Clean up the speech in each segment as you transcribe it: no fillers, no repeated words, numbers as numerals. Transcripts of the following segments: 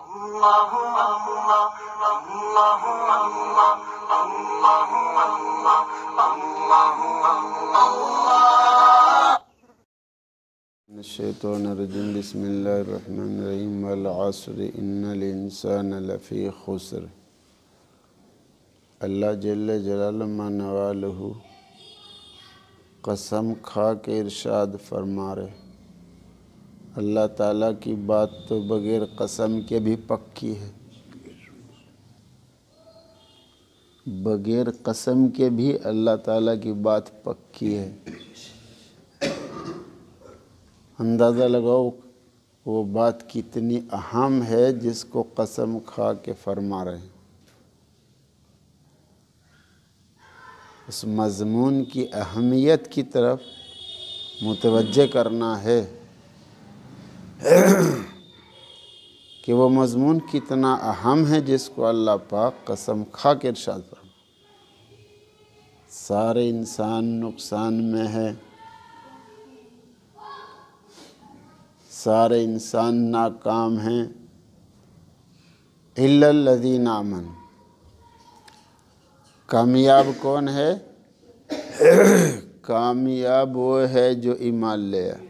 शैतानिर्रजीम बिस्मिल्लाहिर्रहमानिर्रहीम वल अस्र इन्नल इंसान लफ़ी खुस्र। अल्लाह जल्ल जलालुहु नवालुहु कसम खा के इरशाद फरमा रहे। अल्लाह ताला की बात तो बग़ैर कसम के भी पक्की है, बग़ैर कसम के भी अल्लाह ताला की बात पक्की है। अंदाज़ा लगाओ वो बात कितनी अहम है जिसको कसम खा के फरमा रहे हैं। उस मज़मून की अहमियत की तरफ मुतवज्जे करना है कि वो मज़मून कितना अहम है जिसको अल्लाह पाक कसम खा के इरशाद फरमा। सारे इंसान नुकसान में है, सारे इंसान नाकाम हैं, इल्लल्लज़ीना आमनू। कामयाब कौन है? कामयाब वो है जो ईमान ले आए।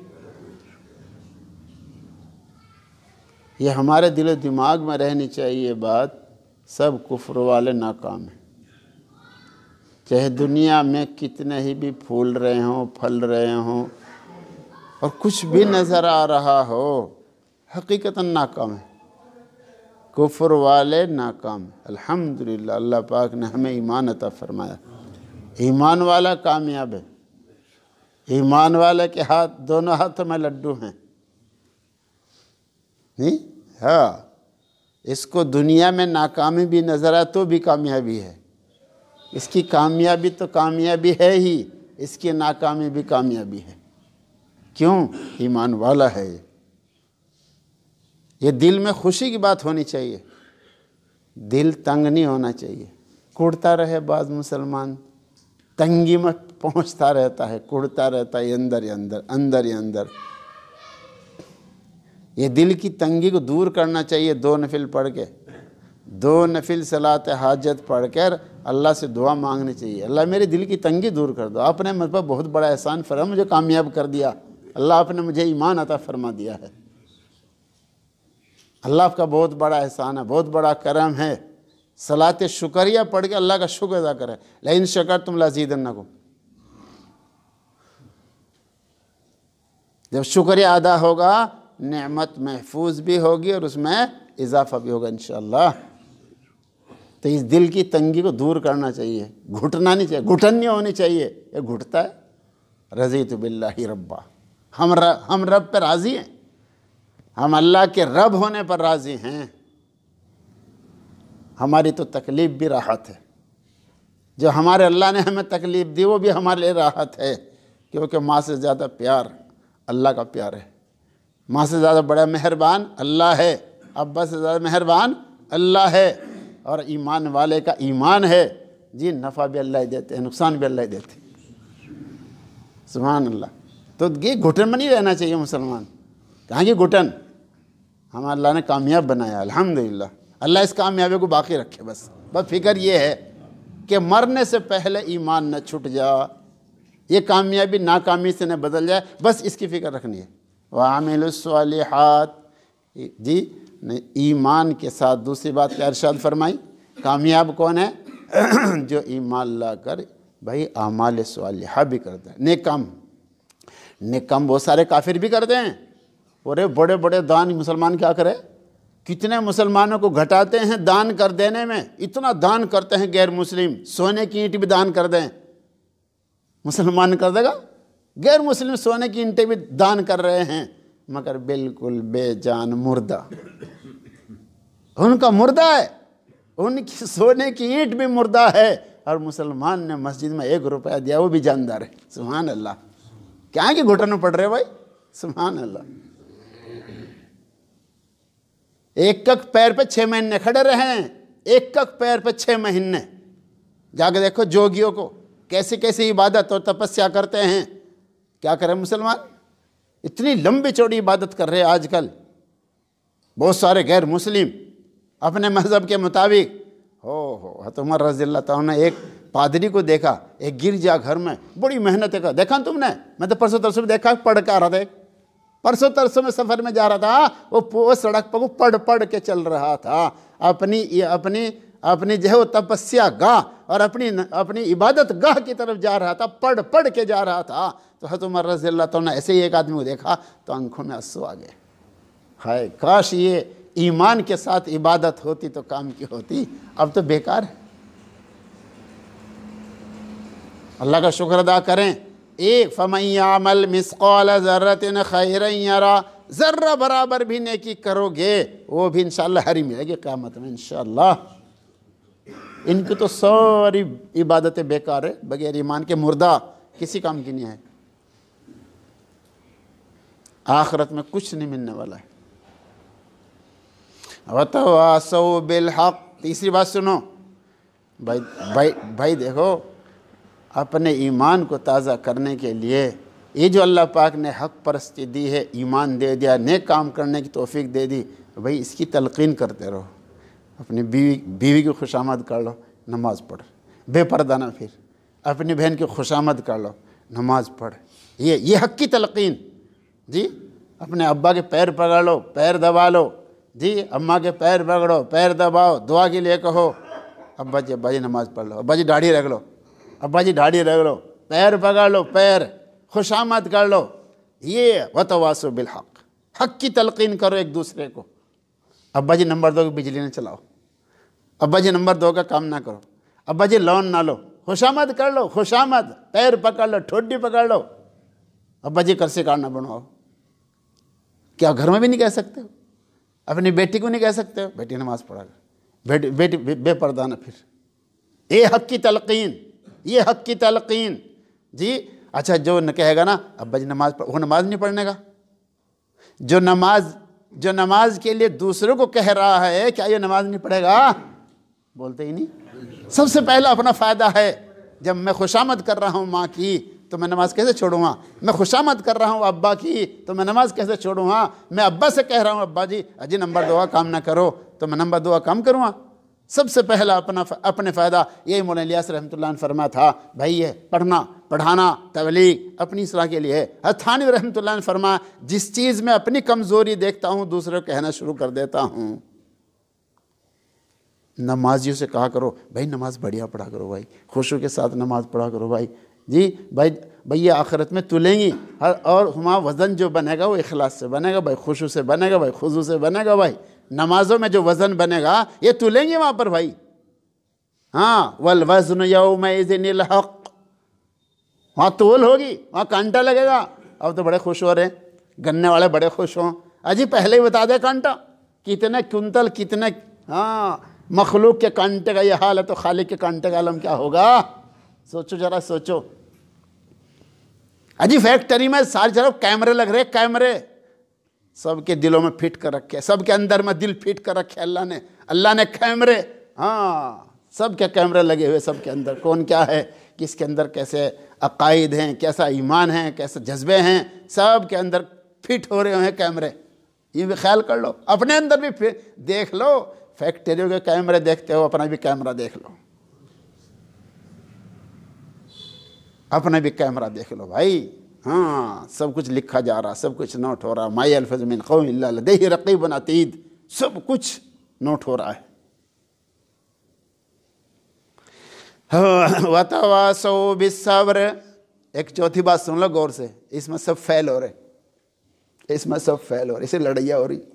ये हमारे दिल दिमाग में रहनी चाहिए बात। सब कुफ्र वाले नाकाम हैं, चाहे दुनिया में कितने ही भी फूल रहे हों, फल रहे हों और कुछ भी नज़र आ रहा हो, हकीकतन नाकाम है। कुफ्र वाले नाकाम। अल्हम्दुलिल्लाह अल्लाह पाक ने हमें ईमान अता फरमाया। ईमान वाला कामयाब है। ईमान वाले के हाथ, दोनों हाथों में लड्डू हैं। नहीं? हाँ, इसको दुनिया में नाकामी भी नज़र आए तो भी कामयाबी है। इसकी कामयाबी तो कामयाबी है ही, इसकी नाकामी भी कामयाबी है। क्यों? ईमान वाला है। ये दिल में खुशी की बात होनी चाहिए, दिल तंग नहीं होना चाहिए। कुड़ता रहे बाज़ मुसलमान, तंगी में पहुंचता रहता है, कुड़ता रहता है अंदर ही अंदर, अंदर ही अंदर। ये दिल की तंगी को दूर करना चाहिए। 2 नफिल पढ़ के, 2 नफिल सलात हाजत पढ़ कर अल्लाह से दुआ मांगनी चाहिए। अल्लाह मेरे दिल की तंगी दूर कर दो। आपने मुझ पर बहुत बड़ा एहसान फरमा, मुझे कामयाब कर दिया। अल्लाह आपने मुझे ईमान अता फरमा दिया है। अल्लाह का बहुत बड़ा एहसान है, बहुत बड़ा करम है। सलात शुक्रिया पढ़ के अल्लाह का शुक्र अदा करें। लेकिन शकरतुम लज़ीदन्नकुम। जब शुक्रिया अदा होगा, नेमत महफूज भी होगी और उसमें इजाफा भी होगा इंशाअल्लाह। तो इस दिल की तंगी को दूर करना चाहिए, घुटना नहीं चाहिए, घुटन नहीं होनी चाहिए। ये घुटता है। रज़ीतु बिल्लाहि रब्बा। हम रब पर राज़ी हैं, हम अल्लाह के रब होने पर राज़ी हैं। हमारी तो तकलीफ़ भी राहत है। जो हमारे अल्लाह ने हमें तकलीफ़ दी वो भी हमारे लिए राहत है, क्योंकि माँ से ज़्यादा प्यार अल्लाह का प्यार है। माँ से ज़्यादा बड़ा मेहरबान अल्लाह है, अब्बा से ज़्यादा मेहरबान अल्लाह है। और ईमान वाले का ईमान है जी, नफ़ा भी अल्लाह ही देते हैं, नुकसान भी अल्लाह ही देते हैं। सुभान अल्लाह। तो ये घुटन में नहीं रहना चाहिए मुसलमान। कहाँ की घुटन? हम अल्लाह ने कामयाब बनाया, अल्हम्दुलिल्लाह। अल्लाह इस कामयाबी को बाकी रखे। बस फिक्र ये है कि मरने से पहले ईमान न छूट जा, ये कामयाबी नाकामी से न बदल जाए, बस इसकी फ़िक्र रखनी है। वामिलुस्सालिहात जी, ईमान के साथ दूसरी बात क्या इरशाद फरमाई? कामयाब कौन है? जो ईमान ला कर भाई आमाल सालिहा भी करते हैं, नेक काम। नेक काम बहुत सारे काफिर भी करते हैं। और बड़े बड़े दान मुसलमान क्या करे? कितने मुसलमानों को घटाते हैं दान कर देने में। इतना दान करते हैं गैर मुस्लिम, सोने की ईंट भी दान कर दें, मुसलमान कर देगा? गैर मुस्लिम सोने की ईंटें भी दान कर रहे हैं, मगर बिल्कुल बेजान मुर्दा। उनका मुर्दा है, उनकी सोने की ईंट भी मुर्दा है। और मुसलमान ने मस्जिद में 1 रुपया दिया, वो भी जानदार है। सुभान अल्लाह। क्या कि घुटनों पड़ रहे भाई? सुभान अल्लाह। एक पैर पे 6 महीने खड़े रहे हैं, एक पैर पे 6 महीने। जाके देखो जोगियों को कैसे कैसे इबादत और तपस्या करते हैं। क्या करें मुसलमान? इतनी लंबी चौड़ी इबादत कर रहे हैं आजकल बहुत सारे गैर मुस्लिम। अपने मज़हब के मुताबिक। हो हज़रत उमर रज़ियल्लाहु ताला ने एक पादरी को देखा, एक गिरजा घर में बड़ी मेहनत का, देखा तुमने? मैं तो परसों तरसों में देखा, पढ़ के आ रहा था, परसों तरसों में सफ़र में जा रहा था, वो सड़क पर वो पढ़ के चल रहा था, अपनी जो है वो तपस्या गाह और अपनी इबादत गाह की तरफ जा रहा था, पढ़ के जा रहा था। तो हज़रत उमर रज़ियल्लाहु ताला ने ऐसे ही एक आदमी को देखा तो आंखों में आंसू आ गए। हाय काश ये ईमान के साथ इबादत होती तो काम की होती, अब तो बेकार है। अल्लाह का शुक्र अदा करें। एक फमय्यामल मिस्क़ाल ज़र्रतिन खैरन यरा, ज़र्रा बराबर भी नेकी करोगे वो भी इंशाअल्लाह हरी मिलेगी क़यामत में इंशाअल्लाह। इनकी तो सारी इबादतें बेकार है, बगैर ईमान के मुर्दा, किसी काम की नहीं है। आखिरत में कुछ नहीं मिलने वाला है। वतवासौ बिल हक़, तीसरी बात सुनो भाई देखो, अपने ईमान को ताज़ा करने के लिए ये जो अल्लाह पाक ने हक़ परस्ती दी है, ईमान दे दिया, नेक काम करने की तौफीक दे दी, भाई इसकी तलक़ीन करते रहो। अपनी बीवी की खुशामद कर लो, नमाज़ पढ़, बेपर्दा ना फिर। अपनी बहन की खुशामद कर लो, नमाज़ पढ़। ये हक़ की तलक़ीन जी। अपने अब्बा के पैर पकड़ लो, पैर दबा लो जी, अम्मा के पैर पकड़ो, पैर दबाओ, दुआ के लिए कहो, अब्बा जी नमाज़ पढ़ लो, अब्बा जी दाढ़ी रख लो, अब्बा जी दाढ़ी रख लो, पैर पकड़ लो, पैर खुशामद कर लो। ये वतवासो बिल हक़, हक़ की तलक़ीन करो एक दूसरे को। अब्बा जी नंबर 2 की बिजली न चलाओ, अब्बा जी नंबर 2 का काम ना करो, अब्बा जी लोन ना लो, खुशामद कर लो, खुशामद, पैर पकड़ लो, ठोडी पकड़ लो। अब्बा जी कर्से कार्ड ना बनवाओ, क्या घर में भी नहीं कह सकते हो? अपनी बेटी को नहीं कह सकते हो बेटी नमाज़ पढ़ा कर, बेटी बेपर्दा ना फिर। ये हक़ की तलक़ीन, ये हक़ की तलक़ीन जी। अच्छा जो न कहेगा ना अब्बा जी नमाज़ पढ़, वो नमाज नहीं पढ़ने का। जो नमाज के लिए दूसरों को कह रहा है, क्या ये नमाज नहीं पढ़ेगा? बोलते ही नहीं। सबसे पहला अपना फ़ायदा है। जब मैं खुशामद कर रहा हूँ माँ की तो मैं नमाज कैसे छोड़ूंगा? मैं खुशामद कर रहा हूँ अब्बा की तो मैं नमाज कैसे छोड़ूंगा? मैं अब्बा से कह रहा हूँ अब्बा जी अजी नंबर 2 काम ना करो तो मैं नंबर 2 काम करूँगा। सबसे पहला अपने फ़ायदा। यही मौलाना इलियास रहमतुल्लाह ने फरमाया था, भाई ये पढ़ना पढ़ाना तबलीग अपनी इस्लाह के लिए है। थानवी रहमतुल्लाह ने फरमाया, जिस चीज़ में अपनी कमज़ोरी देखता हूँ दूसरे को कहना शुरू कर देता हूँ। नमाजियों से कहा करो भाई नमाज बढ़िया पढ़ा करो भाई, खुशू के साथ नमाज पढ़ा करो भाई जी। भाई ये आखिरत में तुलेंगी और हमारा वज़न जो बनेगा वो इखलास से बनेगा भाई, खुशू से बनेगा भाई, खुजू से बनेगा भाई। नमाजों में जो वज़न बनेगा ये तुलेंगे वहाँ पर भाई। हाँ, वल वज़्न यौमइज़िनिल हक़, वहाँ तोल होगी, वहाँ कांटा लगेगा। अब तो बड़े खुश हो रहे हैं, गन्ने वाले बड़े खुश हों। अजी पहले ही बता दे कांटा कितने कुंतल कितने। हाँ, मखलूक के कांटे का ये हाल है तो खालिक के कांटे का आलम क्या होगा? सोचो जरा सोचो। अजी फैक्ट्री में सारी तरफ कैमरे लग रहे, कैमरे सबके दिलों में फिट कर रखे, सबके अंदर में दिल फिट कर रखे अल्लाह ने कैमरे। हाँ, सबके कैमरे लगे हुए, सबके अंदर कौन क्या है, किसके अंदर कैसे अकायद हैं, कैसा ईमान है, कैसे जज्बे हैं, सब के अंदर फिट हो रहे हैं कैमरे। ये भी ख्याल कर लो, अपने अंदर भी फिर देख लो। फैक्ट्रियों के कैमरे देखते हो, अपना भी कैमरा देख लो, अपना भी कैमरा देख लो भाई। हाँ, सब कुछ लिखा जा रहा, सब कुछ नोट हो रहा। मा यल्फज़ु मिन क़ौलिन इल्ला लदैहि रक़ीबुन अतीद, सब कुछ नोट हो रहा है। वतवासौ बिस्सब्र, एक चौथी बात सुन लो गौर से, इसमें सब फेल हो रहे, इसमें सब फेल हो रहे, इसे लड़ाइयाँ हो रही।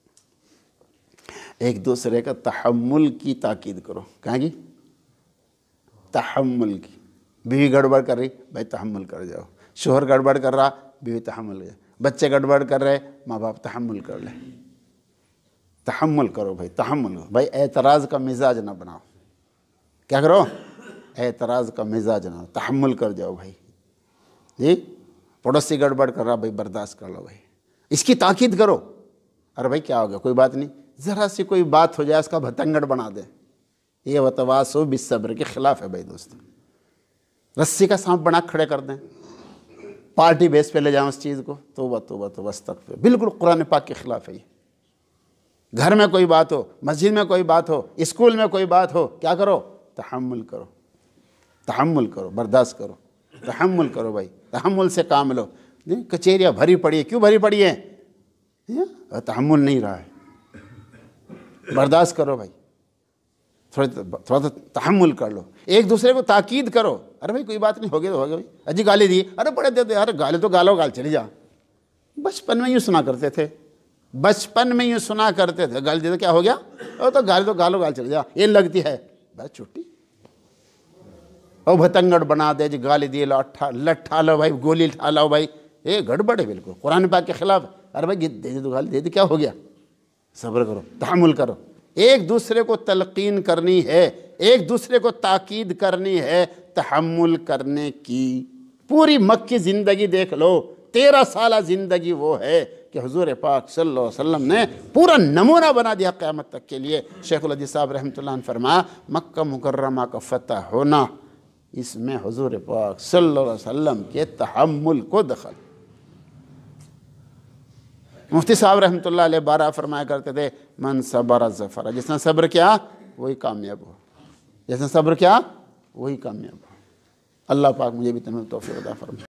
एक दूसरे का तहम्मुल की ताकीद करो। कहाँ की? तहम्मुल की। बीवी गड़बड़ कर रही, भाई तहम्मुल कर जाओ। शोहर गड़बड़ कर रहा, बीवी तहम्मुल कर। बच्चे गड़बड़ कर रहे, माँ बाप तहम्मुल कर ले। तहम्मुल करो भाई, तहम्मुल करो भाई। एतराज़ का मिजाज ना बनाओ। क्या करो? एतराज़ का मिजाज ना, तहम्मुल कर जाओ भाई जी। पड़ोसी गड़बड़ कर रहा, भाई बर्दाश्त कर लो भाई, इसकी ताकीद करो। अरे भाई क्या हो गया, कोई बात नहीं, ज़रा सी कोई बात हो जाए इसका भतंगड़ बना दे। ये वतवासो बिस्सब्र के ख़िलाफ़ है भाई दोस्तों। रस्सी का सांप बना खड़े कर दें, पार्टी बेस पे ले जाओ उस चीज़ को, तौबा तौबा तौबा, अस्तग़फ़िर। बिल्कुल कुरान पाक के ख़िलाफ़ है ये। घर में कोई बात हो, मस्जिद में कोई बात हो, स्कूल में कोई बात हो, क्या करो? तहम्मुल करो, तहम्मुल करो, बर्दाश्त करो, तहम्मुल करो भाई, तहम्मुल से काम लो। कचेरियाँ भरी पड़ी है, क्यों भरी पड़ी है? तहम्मुल नहीं रहा है, बर्दाश्त करो भाई, थोड़ा तहम्मुल कर लो, एक दूसरे को ताकीद करो। अरे भाई कोई बात नहीं, हो गया तो हो गया भाई, अजी गाली दी, अरे बड़े दे दे, अरे गाली तो गालो गाल चली जा। बचपन में यूँ सुना करते थे, बचपन में यूँ सुना करते थे, गाली दे दो क्या हो गया, और तो गाली तो गालो गाल चली जा, ये लगती है बस छुट्टी। और भतंगड़ बना दे जी, गाली दिए लो, लट्ठा लो भाई, गोली ठा लो भाई, ये गड़बड़ है बिल्कुल, कुरान पाक के खिलाफ। अरे भाई दे दे तो गाली दे दे, क्या हो गया? सब्र करो, तहम्मुल करो, एक दूसरे को तलकीन करनी है, एक दूसरे को ताकीद करनी है तहम्मुल करने की। पूरी मक्की ज़िंदगी देख लो, 13 साल ज़िंदगी वो है कि हुजूर पाक सल्लल्लाहु अलैहि वसल्लम ने पूरा नमूना बना दिया क़यामत तक के लिए। शेखुल हदीस साहब रहमतुल्लाह अलैह फरमाया, मक्का मुकर्रमा का फ़तह होना, इसमें हुजूर पाक सल्लल्लाहु अलैहि वसल्लम के तहम्मुल को दखल। मुफ्ती साहब रहमतुल्लाह अलैह बारह फरमाया करते थे, मन सबर ज़फ़र, जिसने सब्र किया वही कामयाब हो, जिसने सब्र किया वही कामयाब हो। अल्लाह पाक मुझे भी तुम्हें तौफीक अता फरमाए।